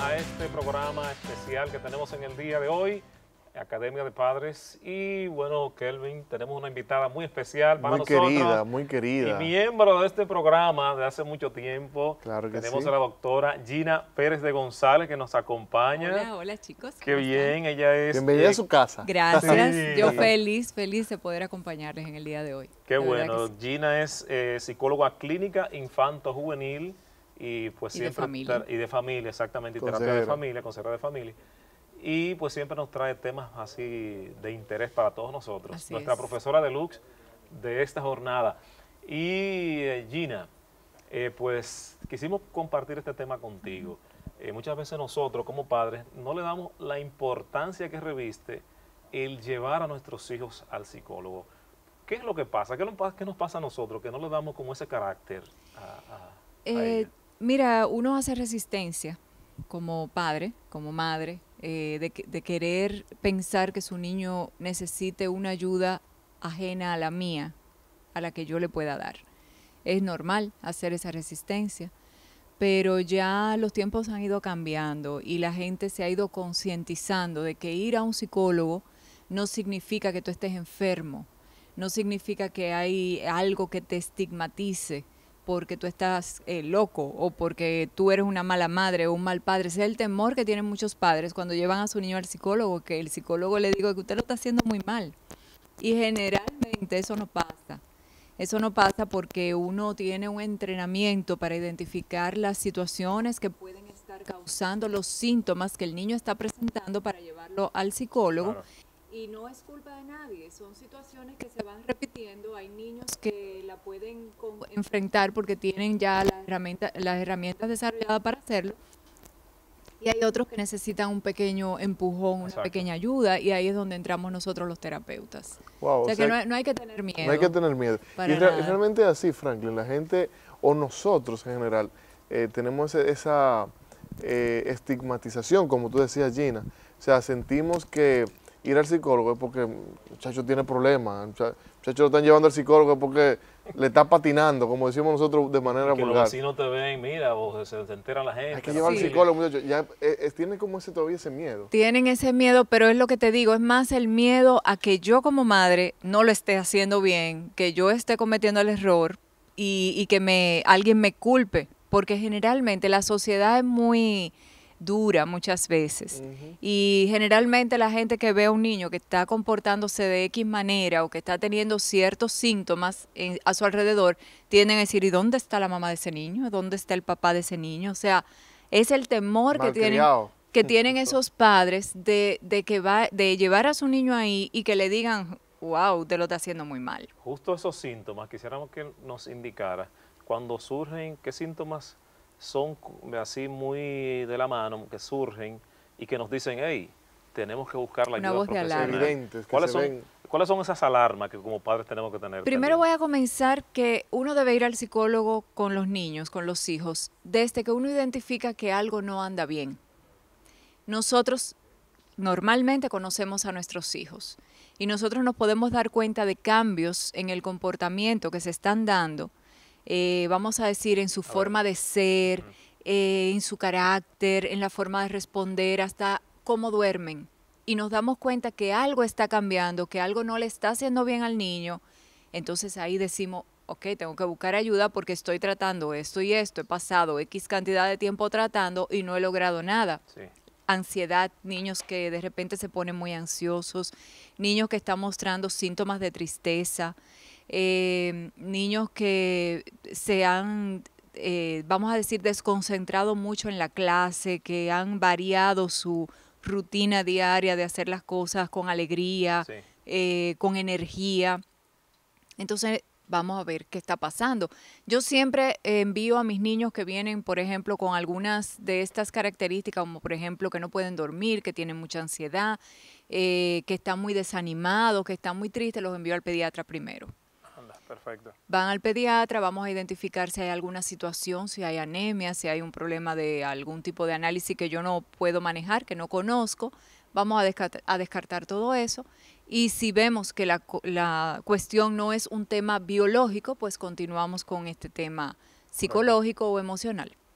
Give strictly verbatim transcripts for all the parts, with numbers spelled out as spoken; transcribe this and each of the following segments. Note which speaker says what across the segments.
Speaker 1: a este programa especial que tenemos en el día de hoy, Academia de Padres. Y bueno, Kelvin, tenemos una invitada muy especial para
Speaker 2: muy
Speaker 1: nosotros.
Speaker 2: Muy querida, muy querida.
Speaker 1: Y miembro de este programa de hace mucho tiempo.
Speaker 2: Claro que
Speaker 1: tenemos
Speaker 2: sí.
Speaker 1: a la doctora Gina Pérez de González que nos acompaña.
Speaker 3: Hola, hola chicos.
Speaker 1: Qué bien, ella es...
Speaker 2: Bienvenida
Speaker 1: eh,
Speaker 2: a su casa.
Speaker 3: Gracias,
Speaker 1: Sí.
Speaker 3: yo feliz, feliz de poder acompañarles en el día de hoy.
Speaker 1: Qué
Speaker 3: De verdad
Speaker 1: bueno,
Speaker 3: que sí.
Speaker 1: Gina es eh, psicóloga clínica infanto-juvenil y pues
Speaker 3: Y de
Speaker 1: siempre
Speaker 3: familia.
Speaker 1: tra- y de familia, exactamente, y terapia de
Speaker 2: Consejera.
Speaker 1: familia, consejera de familia. Y pues siempre nos trae temas así de interés para todos nosotros.
Speaker 3: Así
Speaker 1: Nuestra
Speaker 3: es.
Speaker 1: profesora deluxe de esta jornada. Y eh, Gina, eh, pues quisimos compartir este tema contigo. Eh, muchas veces nosotros como padres no le damos la importancia que reviste el llevar a nuestros hijos al psicólogo. ¿Qué es lo que pasa? ¿Qué nos pasa, qué nos pasa a nosotros que no le damos como ese carácter a, a, a
Speaker 3: Eh,
Speaker 1: ella?
Speaker 3: mira, uno hace resistencia como padre, como madre, eh, de, que- de querer pensar que su niño necesite una ayuda ajena a la mía, a la que yo le pueda dar. Es normal hacer esa resistencia, pero ya los tiempos han ido cambiando y la gente se ha ido concientizando de que ir a un psicólogo no significa que tú estés enfermo, no significa que hay algo que te estigmatice porque tú estás eh, loco o porque tú eres una mala madre o un mal padre. Ese es el temor que tienen muchos padres cuando llevan a su niño al psicólogo, que el psicólogo le diga que usted lo está haciendo muy mal. Y generalmente eso no pasa. Eso no pasa porque uno tiene un entrenamiento para identificar las situaciones que pueden estar causando los síntomas que el niño está presentando para llevarlo al psicólogo.
Speaker 1: Claro.
Speaker 3: Y no es culpa de nadie, son situaciones que se van repitiendo. Hay niños que la pueden con- enfrentar porque tienen ya las herramientas, las herramientas desarrolladas para hacerlo. Y hay otros que necesitan un pequeño empujón, una
Speaker 1: Exacto.
Speaker 3: pequeña ayuda, y ahí es donde entramos nosotros los terapeutas.
Speaker 2: Wow,
Speaker 3: O sea, que no, hay- no hay que tener miedo.
Speaker 2: no hay que tener miedo.
Speaker 3: Para
Speaker 2: Y re-
Speaker 3: nada.
Speaker 2: realmente es así, Franklin, la gente, o nosotros en general, eh, tenemos ese- esa eh, estigmatización, como tú decías, Gina. O sea, sentimos que ir al psicólogo es porque el muchacho tiene problemas, el mucha- muchacho lo están llevando al psicólogo es porque le está patinando, como decimos nosotros de manera
Speaker 1: Que los
Speaker 2: vulgar.
Speaker 1: vecinos te ven, mira, o se, se entera la gente.
Speaker 2: Hay que
Speaker 1: la
Speaker 2: llevar al
Speaker 3: Sí.
Speaker 2: psicólogo, muchachos. Ya eh, eh, tiene como ese todavía ese miedo.
Speaker 3: Tienen ese miedo, pero es lo que te digo, es más el miedo a que yo como madre no lo esté haciendo bien, que yo esté cometiendo el error y, y que me alguien me culpe, porque generalmente la sociedad es muy dura muchas veces.
Speaker 2: Ujú.
Speaker 3: Y generalmente la gente que ve a un niño que está comportándose de X manera o que está teniendo ciertos síntomas en- a su alrededor, tienden a decir, ¿y dónde está la mamá de ese niño? ¿Dónde está el papá de ese niño? O sea, es el temor que tienen,
Speaker 2: Malcriado.
Speaker 3: que tienen esos padres de, de que va, de llevar a su niño ahí y que le digan, wow, te lo está haciendo muy mal.
Speaker 1: Justo esos síntomas, quisiéramos que nos indicara cuando surgen, qué síntomas son cu- así muy de la mano, que surgen y que nos dicen, hey, tenemos que buscar la
Speaker 3: Una
Speaker 1: ayuda
Speaker 3: voz de
Speaker 1: profesional.
Speaker 3: alarma.
Speaker 2: Evidentes que
Speaker 1: ¿Cuáles,
Speaker 2: se
Speaker 1: son,
Speaker 2: ven.
Speaker 1: ¿Cuáles son esas alarmas que como padres tenemos que tener?
Speaker 3: Primero voy
Speaker 1: pendientes?
Speaker 3: a comenzar que uno debe ir al psicólogo con los niños, con los hijos, desde que uno identifica que algo no anda bien. Nosotros normalmente conocemos a nuestros hijos y nosotros nos podemos dar cuenta de cambios en el comportamiento que se están dando, eh, vamos a decir, en su
Speaker 1: ver.
Speaker 3: forma de ser,
Speaker 1: Ujú.
Speaker 3: eh, en su carácter, en la forma de responder, hasta cómo duermen. Y nos damos cuenta que algo está cambiando, que algo no le está haciendo bien al niño. Entonces ahí decimos, ok, tengo que buscar ayuda porque estoy tratando esto y esto, he pasado X cantidad de tiempo tratando y no he logrado nada.
Speaker 1: Sí.
Speaker 3: Ansiedad, niños que de repente se ponen muy ansiosos, niños que están mostrando síntomas de tristeza, eh, niños que se han, eh, vamos a decir, desconcentrado mucho en la clase, que han variado su rutina diaria de hacer las cosas con alegría,
Speaker 1: Sí.
Speaker 3: eh, con energía. Entonces, vamos a ver qué está pasando. Yo siempre eh, envío a mis niños que vienen, por ejemplo, con algunas de estas características, como por ejemplo que no pueden dormir, que tienen mucha ansiedad, eh, que están muy desanimados, que están muy tristes, los envío al pediatra primero.
Speaker 1: Anda, perfecto.
Speaker 3: Van al pediatra, vamos a identificar si hay alguna situación, si hay anemia, si hay un problema de algún tipo de análisis que yo no puedo manejar, que no conozco. Vamos a descartar, a descartar todo eso. Y si vemos que la, cu- la cuestión no es un tema biológico, pues continuamos con este tema psicológico o emocional.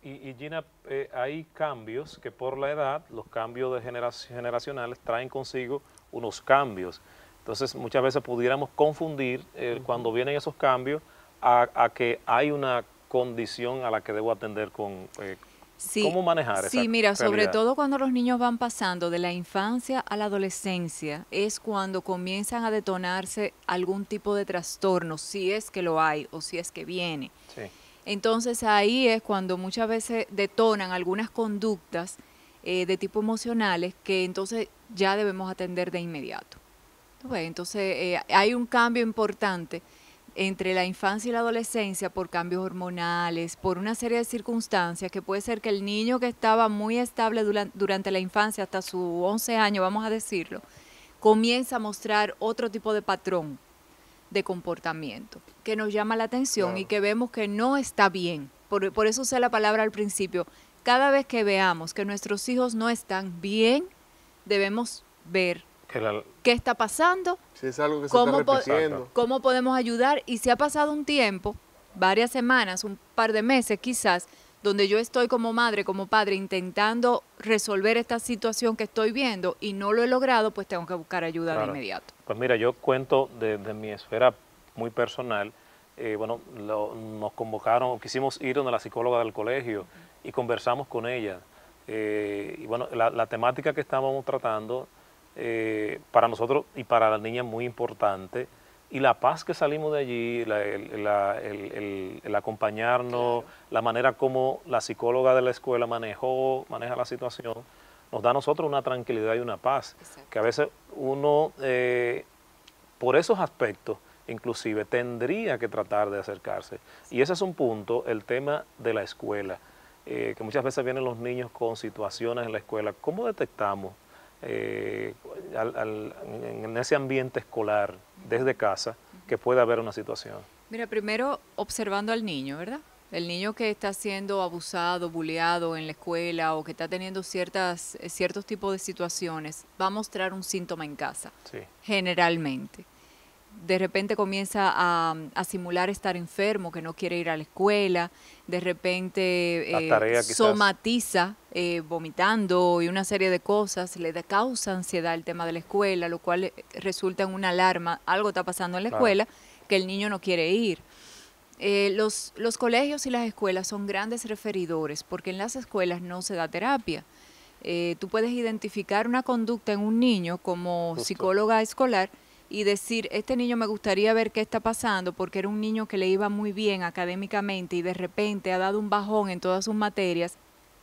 Speaker 1: y, y Gina, eh, hay cambios que por la edad, los cambios de generac- generacionales traen consigo unos cambios. Entonces, muchas veces pudiéramos confundir eh, uh-huh. cuando vienen esos cambios a, a que hay una condición a la que debo atender con... Eh,
Speaker 3: Sí,
Speaker 1: ¿Cómo manejar esa
Speaker 3: sí, mira,
Speaker 1: realidad?
Speaker 3: sobre todo cuando los niños van pasando de la infancia a la adolescencia, es cuando comienzan a detonarse algún tipo de trastorno, si es que lo hay o si es que viene.
Speaker 1: Sí.
Speaker 3: Entonces ahí es cuando muchas veces detonan algunas conductas eh, de tipo emocionales que entonces ya debemos atender de inmediato. Entonces eh, hay un cambio importante entre la infancia y la adolescencia por cambios hormonales, por una serie de circunstancias que puede ser que el niño que estaba muy estable durante, durante la infancia hasta sus once años, vamos a decirlo, comienza a mostrar otro tipo de patrón de comportamiento que nos llama la atención claro. y que vemos que no está bien. Por, por eso usé la palabra al principio. Cada vez que veamos que nuestros hijos no están bien, debemos ver
Speaker 1: que la,
Speaker 3: qué está pasando,
Speaker 2: si es algo que se
Speaker 3: cómo,
Speaker 2: está repitiendo.
Speaker 3: po cómo podemos ayudar, y si ha pasado un tiempo, varias semanas, un par de meses quizás, donde yo estoy como madre, como padre, intentando resolver esta situación que estoy viendo y no lo he logrado, pues tengo que buscar ayuda
Speaker 1: claro.
Speaker 3: de inmediato.
Speaker 1: Pues mira, yo cuento de, de mi esfera muy personal, eh, bueno, lo, nos convocaron, quisimos ir donde la psicóloga del colegio y conversamos con ella. Eh, y bueno, la, la temática que estábamos tratando, Eh, para nosotros y para la niña es muy importante, y la paz que salimos de allí, la, el, la, el, el, el acompañarnos, claro. la manera como la psicóloga de la escuela manejó, maneja la situación, nos da a nosotros una tranquilidad y una paz, exacto. que a veces uno, eh, por esos aspectos, inclusive, tendría que tratar de acercarse. Sí. Y ese es un punto, el tema de la escuela, eh, que muchas veces vienen los niños con situaciones en la escuela. ¿Cómo detectamos Eh, al, al, en ese ambiente escolar, desde casa, que puede haber una situación?
Speaker 3: Mira, primero observando al niño, ¿verdad? El niño que está siendo abusado, bulleado en la escuela o que está teniendo ciertas, ciertos tipos de situaciones, va a mostrar un síntoma en casa,
Speaker 1: sí.
Speaker 3: generalmente. De repente comienza a, a simular estar enfermo, que no quiere ir a la escuela, de repente eh, somatiza eh, vomitando y una serie de cosas, le da causa ansiedad el tema de la escuela, lo cual resulta en una alarma, algo está pasando en la claro. escuela, que el niño no quiere ir. Eh, los, los colegios y las escuelas son grandes referidores, porque en las escuelas no se da terapia. Eh, tú puedes identificar una conducta en un niño como Justo. psicóloga escolar, y decir, este niño me gustaría ver qué está pasando, porque era un niño que le iba muy bien académicamente y de repente ha dado un bajón en todas sus materias,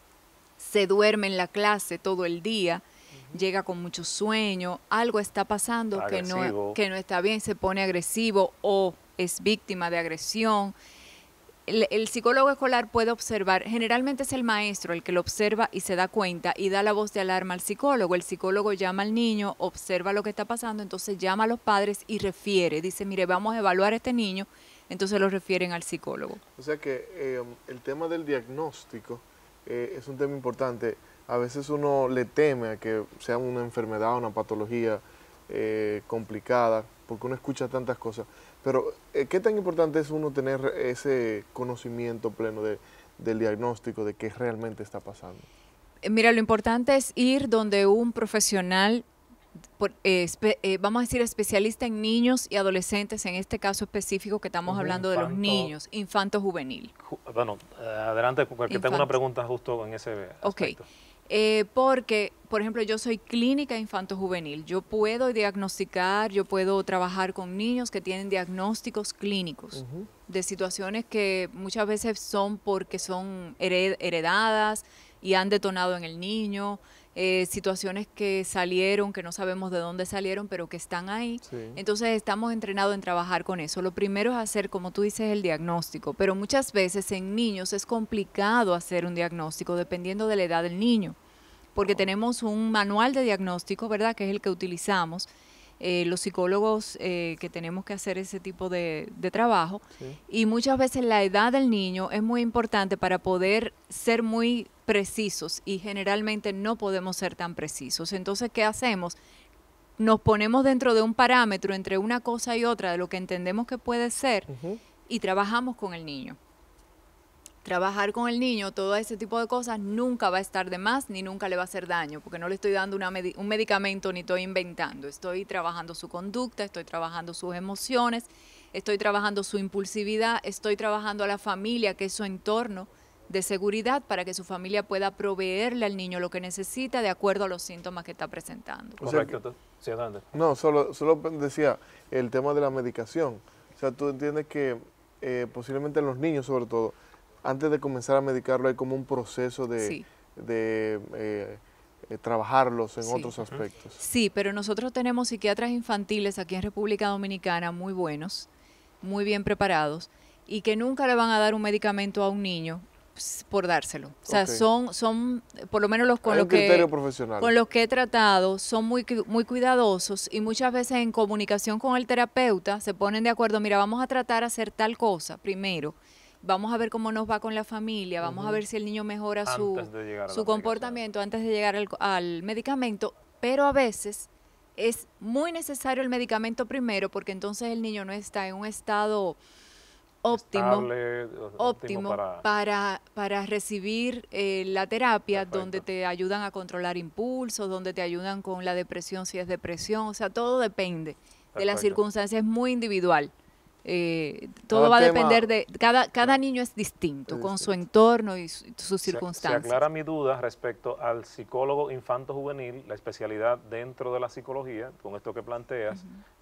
Speaker 3: se duerme en la clase todo el día, uh-huh. llega con mucho sueño, algo está pasando que no, que no está bien, se pone agresivo o es víctima de agresión. El, el psicólogo escolar puede observar, generalmente es el maestro el que lo observa y se da cuenta y da la voz de alarma al psicólogo. El psicólogo llama al niño, observa lo que está pasando, entonces llama a los padres y refiere. Dice, mire, vamos a evaluar a este niño, entonces lo refieren al psicólogo.
Speaker 2: O sea que eh, el tema del diagnóstico eh, es un tema importante. A veces uno le teme a que sea una enfermedad, una patología eh, complicada, porque uno escucha tantas cosas. Pero, ¿qué tan importante es uno tener ese conocimiento pleno de, del diagnóstico, de qué realmente está pasando?
Speaker 3: Mira, lo importante es ir donde un profesional, por, eh, espe, eh, vamos a decir especialista en niños y adolescentes, en este caso específico que estamos uh-huh. hablando Infanto, de los niños, infanto juvenil.
Speaker 1: Ju, bueno, adelante, porque Infanto. tengo una pregunta justo en ese aspecto.
Speaker 3: Okay. Eh, porque, por ejemplo, yo soy clínica infanto-juvenil. Yo puedo diagnosticar, yo puedo trabajar con niños que tienen diagnósticos clínicos uh-huh. de situaciones que muchas veces son porque son hered heredadas y han detonado en el niño, eh, situaciones que salieron, que no sabemos de dónde salieron, pero que están ahí. Sí. Entonces estamos entrenados en trabajar con eso. Lo primero es hacer, como tú dices, el diagnóstico, pero muchas veces en niños es complicado hacer un diagnóstico dependiendo de la edad del niño, porque oh. tenemos un manual de diagnóstico, ¿verdad?, que es el que utilizamos. Eh, los psicólogos eh, que tenemos que hacer ese tipo de, de trabajo sí. y muchas veces la edad del niño es muy importante para poder ser muy precisos y generalmente no podemos ser tan precisos. Entonces, ¿qué hacemos? Nos ponemos dentro de un parámetro entre una cosa y otra de lo que entendemos que puede ser uh-huh. y trabajamos con el niño. trabajar con el niño, todo ese tipo de cosas, nunca va a estar de más ni nunca le va a hacer daño, porque no le estoy dando una medi- un medicamento ni estoy inventando. Estoy trabajando su conducta, estoy trabajando sus emociones, estoy trabajando su impulsividad, estoy trabajando a la familia, que es su entorno de seguridad, para que su familia pueda proveerle al niño lo que necesita de acuerdo a los síntomas que está presentando.
Speaker 2: O sea
Speaker 1: Correcto. tú- Sí, adelante.
Speaker 2: No, solo, solo decía el tema de la medicación. O sea, tú entiendes que eh, posiblemente en los niños, sobre todo, antes de comenzar a medicarlo hay como un proceso de,
Speaker 3: Sí.
Speaker 2: de eh, eh, trabajarlos en
Speaker 3: Sí.
Speaker 2: otros aspectos.
Speaker 3: Sí, pero nosotros tenemos psiquiatras infantiles aquí en República Dominicana muy buenos, muy bien preparados, y que nunca le van a dar un medicamento a un niño ps, por dárselo. O sea,
Speaker 2: Ok.
Speaker 3: son, son, por lo menos los con
Speaker 2: Hay
Speaker 3: los
Speaker 2: un
Speaker 3: que
Speaker 2: criterio profesional.
Speaker 3: con los que he tratado, son muy, cu- muy cuidadosos y muchas veces en comunicación con el terapeuta se ponen de acuerdo, mira, vamos a tratar de hacer tal cosa primero, vamos a ver cómo nos va con la familia, vamos a ver si el niño mejora su,
Speaker 1: Antes de llegar a la
Speaker 3: su
Speaker 1: medicación.
Speaker 3: comportamiento antes de llegar al, al medicamento, pero a veces es muy necesario el medicamento primero porque entonces el niño no está en un estado óptimo,
Speaker 1: Estable, óptimo
Speaker 3: óptimo
Speaker 1: para...
Speaker 3: para, para recibir eh, la terapia,
Speaker 1: Perfecto.
Speaker 3: donde te ayudan a controlar impulsos, donde te ayudan con la depresión si es depresión, o sea, todo depende de las
Speaker 1: Perfecto.
Speaker 3: circunstancias, es muy individual. Eh, todo
Speaker 2: Cada
Speaker 3: va a
Speaker 2: tema-
Speaker 3: depender de, cada, cada niño es distinto,
Speaker 2: Es
Speaker 3: con su
Speaker 2: distinto.
Speaker 3: entorno y su- sus
Speaker 1: Se-
Speaker 3: circunstancias.
Speaker 1: Se aclara mi duda respecto al psicólogo infanto-juvenil, la especialidad dentro de la psicología, con esto que planteas.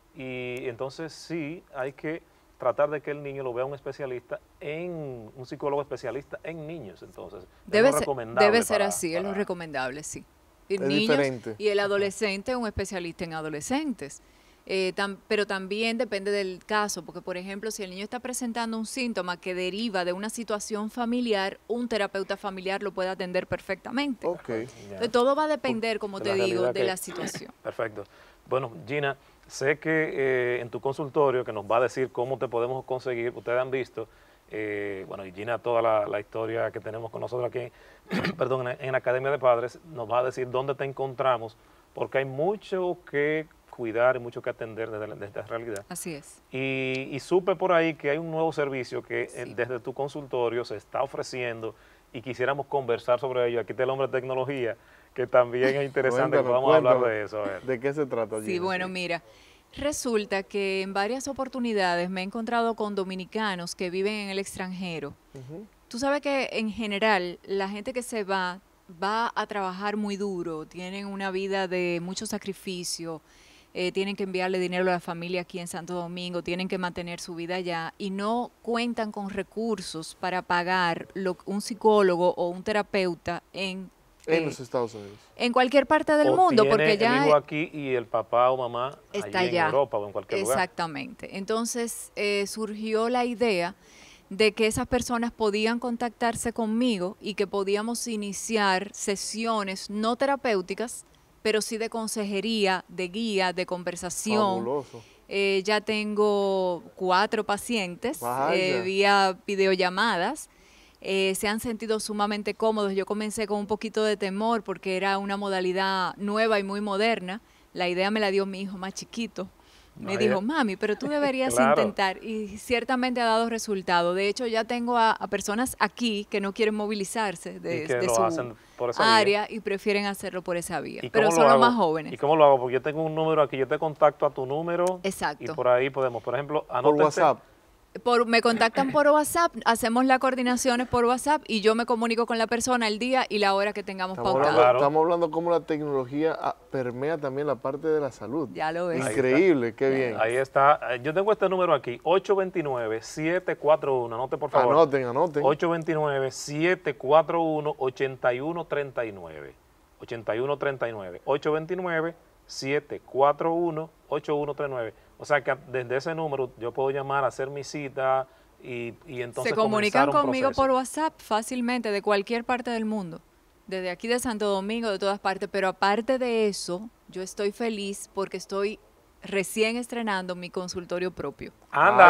Speaker 1: Y entonces sí hay que tratar de que el niño lo vea un especialista en, un psicólogo especialista en niños, entonces. es
Speaker 3: Debe
Speaker 1: lo
Speaker 3: ser,
Speaker 1: recomendable
Speaker 3: debe ser
Speaker 1: para-
Speaker 3: así, es lo
Speaker 1: para-
Speaker 3: recomendable, sí. Y
Speaker 2: Es
Speaker 3: niños
Speaker 2: diferente.
Speaker 3: y el adolescente, un especialista en adolescentes. Eh, tam- pero también depende del caso, porque por ejemplo, si el niño está presentando un síntoma que deriva de una situación familiar, un terapeuta familiar lo puede atender perfectamente.
Speaker 2: Ok.
Speaker 1: Ya.
Speaker 3: Entonces, todo va a depender, como
Speaker 1: de
Speaker 3: te
Speaker 1: la
Speaker 3: digo,
Speaker 1: realidad
Speaker 3: de
Speaker 1: que-
Speaker 3: la situación.
Speaker 1: Perfecto. Bueno, Gina, sé que eh, en tu consultorio, que nos va a decir cómo te podemos conseguir, ustedes han visto, eh, bueno, y Gina, toda la, la historia que tenemos con nosotros aquí, perdón, en, en la Academia de Padres, nos va a decir dónde te encontramos, porque hay mucho que cuidar y mucho que atender desde, la- desde esta realidad.
Speaker 3: Así es.
Speaker 1: Y, y supe por ahí que hay un nuevo servicio que eh,
Speaker 3: Sí.
Speaker 1: desde tu consultorio se está ofreciendo y quisiéramos conversar sobre ello. Aquí está el hombre de tecnología, que también es interesante que
Speaker 2: Cuéntanos,
Speaker 1: podamos hablar
Speaker 2: cuéntanos.
Speaker 1: de eso. A ver.
Speaker 2: ¿De qué se trata,
Speaker 3: Sí,
Speaker 2: Gina?
Speaker 3: bueno, mira, resulta que en varias oportunidades me he encontrado con dominicanos que viven en el extranjero.
Speaker 2: Ujú.
Speaker 3: Tú sabes que en general la gente que se va va a trabajar muy duro, tienen una vida de mucho sacrificio, eh, tienen que enviarle dinero a la familia aquí en Santo Domingo, tienen que mantener su vida allá y no cuentan con recursos para pagar lo- un psicólogo o un terapeuta en,
Speaker 2: En
Speaker 3: eh,
Speaker 2: los Estados Unidos.
Speaker 3: en cualquier parte del
Speaker 1: O
Speaker 3: mundo,
Speaker 1: tiene
Speaker 3: porque
Speaker 1: el
Speaker 3: ya
Speaker 1: hijo aquí y el papá o mamá
Speaker 3: está
Speaker 1: allí en
Speaker 3: allá.
Speaker 1: Europa o en cualquier lugar.
Speaker 3: Exactamente. Entonces eh, surgió la idea de que esas personas podían contactarse conmigo y que podíamos iniciar sesiones no terapéuticas, pero sí de consejería, de guía, de conversación.
Speaker 2: Fabuloso.
Speaker 3: Eh, ya tengo cuatro pacientes
Speaker 2: Vaya.
Speaker 3: eh, vía videollamadas. Eh, se han sentido sumamente cómodos. Yo comencé con un poquito de temor porque era una modalidad nueva y muy moderna. La idea me la dio mi hijo más chiquito. Me
Speaker 1: Ah,
Speaker 3: dijo,
Speaker 1: ya.
Speaker 3: mami, pero tú deberías
Speaker 1: Claro.
Speaker 3: intentar. Y ciertamente ha dado resultado. De hecho, ya tengo a, a personas aquí que no quieren movilizarse de,
Speaker 1: Y que
Speaker 3: de
Speaker 1: lo
Speaker 3: su
Speaker 1: hacen por esa vía.
Speaker 3: área y prefieren hacerlo por esa vía.
Speaker 1: ¿Y
Speaker 3: Pero
Speaker 1: cómo
Speaker 3: son
Speaker 1: lo
Speaker 3: los
Speaker 1: hago?
Speaker 3: más jóvenes.
Speaker 1: ¿Y cómo lo hago? Porque yo tengo un número aquí, yo te contacto a tu número.
Speaker 3: Exacto.
Speaker 1: Y por ahí podemos, por ejemplo,
Speaker 2: Por
Speaker 1: anótense.
Speaker 2: WhatsApp.
Speaker 3: Por, me contactan por WhatsApp, hacemos las coordinaciones por WhatsApp y yo me comunico con la persona el día y la hora que tengamos
Speaker 2: Estamos
Speaker 3: pautada.
Speaker 2: hablando,
Speaker 1: Claro.
Speaker 2: estamos hablando cómo la tecnología ah, permea también la parte de la salud.
Speaker 3: Ya lo ves.
Speaker 1: Ahí
Speaker 2: Increíble, qué bien.
Speaker 1: Ahí está. Eh, Yo tengo este número aquí, ocho dos nueve, siete cuatro uno, anote por favor.
Speaker 2: Anoten, anoten.
Speaker 1: ocho dos nueve, siete cuatro uno, ocho uno tres nueve. ocho uno tres nueve. ocho dos nueve, siete cuatro uno, ocho uno tres nueve. O sea que desde ese número yo puedo llamar, hacer mi cita y, y entonces
Speaker 3: Se comunican
Speaker 1: comenzar un
Speaker 3: conmigo
Speaker 1: proceso.
Speaker 3: por WhatsApp fácilmente de cualquier parte del mundo, desde aquí de Santo Domingo, de todas partes, pero aparte de eso, yo estoy feliz porque estoy recién estrenando mi consultorio propio.
Speaker 1: ¡Anda!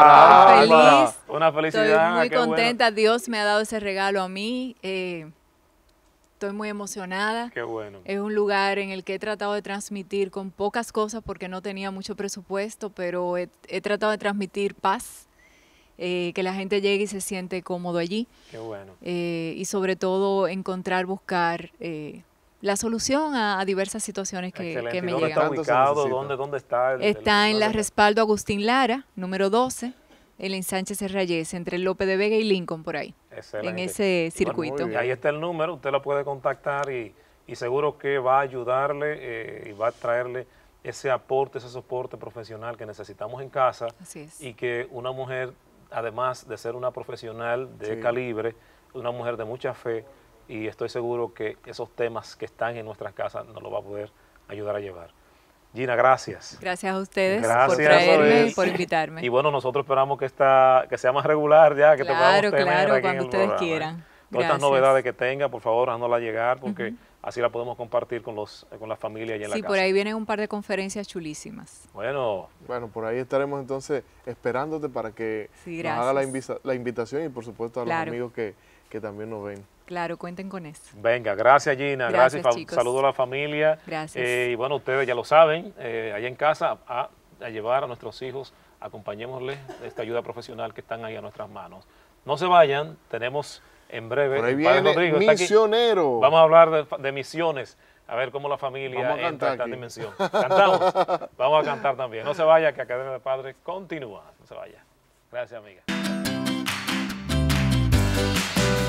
Speaker 2: Ay, caramba.
Speaker 3: Feliz.
Speaker 1: Una felicidad.
Speaker 3: Estoy muy
Speaker 1: qué bueno.
Speaker 3: contenta, Dios me ha dado ese regalo a mí, eh, estoy muy emocionada.
Speaker 1: Qué bueno.
Speaker 3: Es un lugar en el que he tratado de transmitir con pocas cosas porque no tenía mucho presupuesto, pero he, he tratado de transmitir paz, eh, que la gente llegue y se siente cómodo allí.
Speaker 1: Qué bueno.
Speaker 3: Eh, y sobre todo encontrar, buscar eh, la solución a, a diversas situaciones que, que me
Speaker 1: ¿Dónde
Speaker 3: llegan.
Speaker 1: está ubicado? ¿Dónde, dónde está? El,
Speaker 3: está
Speaker 1: el,
Speaker 3: en la Respaldo Agustín Lara, número doce, el ensanche Serrayes, entre López de Vega y Lincoln, por ahí.
Speaker 1: Excelente.
Speaker 3: En ese circuito.
Speaker 1: Bueno, y ahí está el número, usted lo puede contactar y, y seguro que va a ayudarle eh, y va a traerle ese aporte, ese soporte profesional que necesitamos en casa.
Speaker 3: Así es.
Speaker 1: Y que una mujer, además de ser una profesional de
Speaker 2: Sí.
Speaker 1: calibre, una mujer de mucha fe, y estoy seguro que esos temas que están en nuestras casas nos lo va a poder ayudar a llevar. Gina, gracias.
Speaker 3: Gracias a ustedes
Speaker 1: Gracias,
Speaker 3: por traerme,
Speaker 1: Abel.
Speaker 3: por invitarme.
Speaker 1: Y bueno, nosotros esperamos que, esta, que sea más regular ya, que te podamos
Speaker 3: Claro,
Speaker 1: tener
Speaker 3: claro,
Speaker 1: aquí en
Speaker 3: cuando
Speaker 1: el
Speaker 3: ustedes
Speaker 1: programa, ¿eh?
Speaker 3: quieran.
Speaker 1: Todas estas
Speaker 3: Gracias.
Speaker 1: novedades que tenga, por favor, haznoslas llegar, porque
Speaker 3: Ujú.
Speaker 1: así la podemos compartir con los con la familia allá en la
Speaker 3: Sí,
Speaker 1: casa.
Speaker 3: por ahí vienen un par de conferencias chulísimas.
Speaker 1: Bueno,
Speaker 2: Bueno, por ahí estaremos entonces esperándote para que
Speaker 3: Sí,
Speaker 2: nos haga la,
Speaker 3: gracias.
Speaker 2: invisa- la invitación y por supuesto a
Speaker 3: Claro.
Speaker 2: los amigos que, que también nos ven.
Speaker 3: Claro, cuenten con eso.
Speaker 1: venga, gracias Gina,
Speaker 3: Gracias,
Speaker 1: gracias, fa-
Speaker 3: chicos.
Speaker 1: saludo a la familia.
Speaker 3: Gracias.
Speaker 1: Eh, y bueno, ustedes ya lo saben, eh, allá en casa, a, a llevar a nuestros hijos, acompañémosles esta ayuda profesional que están ahí a nuestras manos. No se vayan, tenemos en breve,
Speaker 2: Por ahí
Speaker 1: el padre
Speaker 2: viene
Speaker 1: Rodrigo está aquí.
Speaker 2: Misionero.
Speaker 1: Vamos a hablar de, de misiones, a ver cómo la familia
Speaker 2: Vamos a
Speaker 1: entra
Speaker 2: cantar
Speaker 1: en esta
Speaker 2: aquí.
Speaker 1: dimensión. ¿Cantamos? Vamos a cantar también. No se vaya, que Academia de Padres continúa. No se vaya. Gracias, amiga.